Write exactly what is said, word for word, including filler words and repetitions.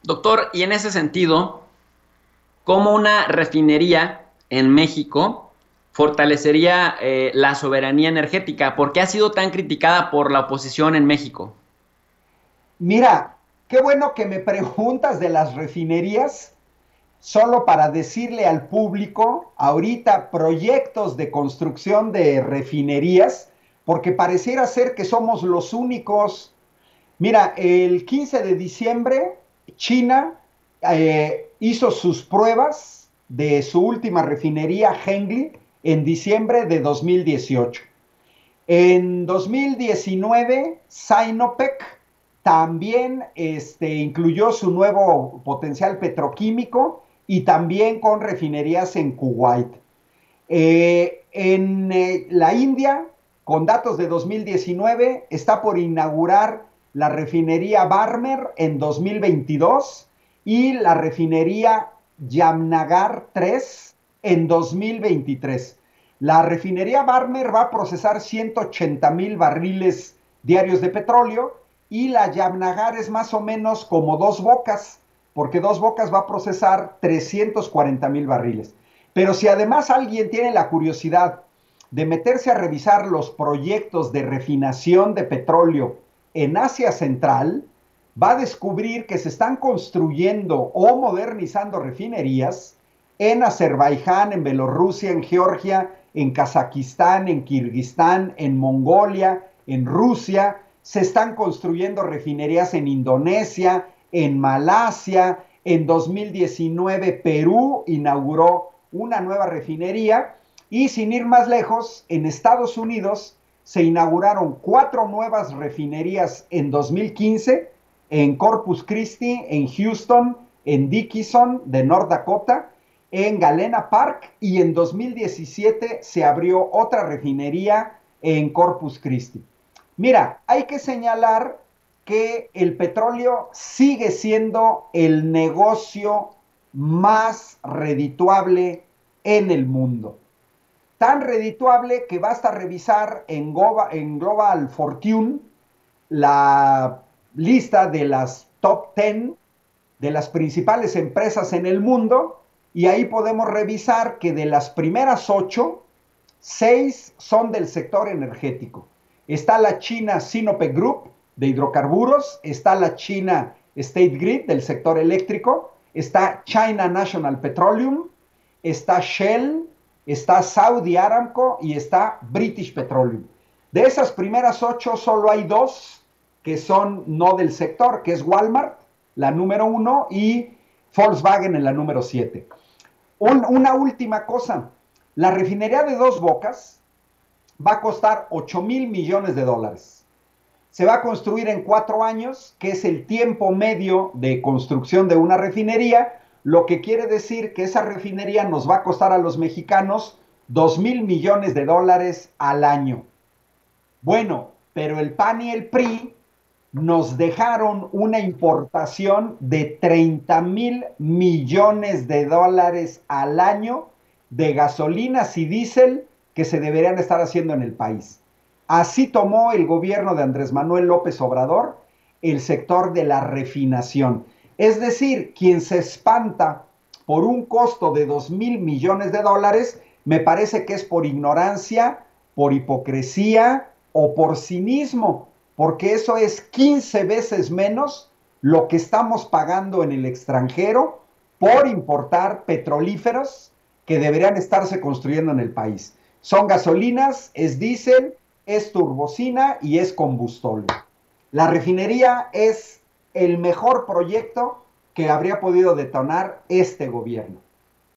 Doctor, y en ese sentido, ¿cómo una refinería en México fortalecería eh, la soberanía energética? ¿Por qué ha sido tan criticada por la oposición en México? Mira, qué bueno que me preguntas de las refinerías, solo para decirle al público ahorita proyectos de construcción de refinerías, porque pareciera ser que somos los únicos. Mira, el quince de diciembre, China eh, hizo sus pruebas de su última refinería, Hengli, en diciembre de dos mil dieciocho. En dos mil diecinueve, Sinopec también este, incluyó su nuevo potencial petroquímico y también con refinerías en Kuwait. Eh, en eh, la India, con datos de dos mil diecinueve, está por inaugurar la refinería Barmer en dos mil veintidós y la refinería Yamnagar tres en dos mil veintitrés. La refinería Barmer va a procesar ciento ochenta mil barriles diarios de petróleo y la Yamnagar es más o menos como dos bocas, porque dos bocas va a procesar trescientos cuarenta mil barriles. Pero si además alguien tiene la curiosidad de meterse a revisar los proyectos de refinación de petróleo en Asia Central, va a descubrir que se están construyendo o modernizando refinerías en Azerbaiyán, en Bielorrusia, en Georgia, en Kazajistán, en Kirguistán, en Mongolia, en Rusia. Se están construyendo refinerías en Indonesia, en Malasia. En dos mil diecinueve Perú inauguró una nueva refinería y sin ir más lejos, en Estados Unidos se inauguraron cuatro nuevas refinerías en dos mil quince, en Corpus Christi, en Houston, en Dickinson de North Dakota, en Galena Park y en dos mil diecisiete se abrió otra refinería en Corpus Christi. Mira, hay que señalar que el petróleo sigue siendo el negocio más redituable en el mundo. Tan redituable que basta revisar en, Goba, en Global Fortune la lista de las top diez de las principales empresas en el mundo y ahí podemos revisar que de las primeras ocho, seis son del sector energético. Está la China Sinopec Group de hidrocarburos, está la China State Grid del sector eléctrico, está China National Petroleum, está Shell, está Saudi Aramco y está British Petroleum. De esas primeras ocho, solo hay dos que son no del sector, que es Walmart, la número uno, y Volkswagen en la número siete. Un, una última cosa, la refinería de Dos Bocas va a costar ocho mil millones de dólares. Se va a construir en cuatro años, que es el tiempo medio de construcción de una refinería, lo que quiere decir que esa refinería nos va a costar a los mexicanos dos mil millones de dólares al año. Bueno, pero el P A N y el P R I nos dejaron una importación de treinta mil millones de dólares al año de gasolinas y diésel que se deberían estar haciendo en el país. Así tomó el gobierno de Andrés Manuel López Obrador el sector de la refinación. Es decir, quien se espanta por un costo de dos mil millones de dólares, me parece que es por ignorancia, por hipocresía o por cinismo, porque eso es quince veces menos lo que estamos pagando en el extranjero por importar petrolíferos que deberían estarse construyendo en el país. Son gasolinas, es diésel, es turbocina y es combustible. La refinería es el mejor proyecto que habría podido detonar este gobierno.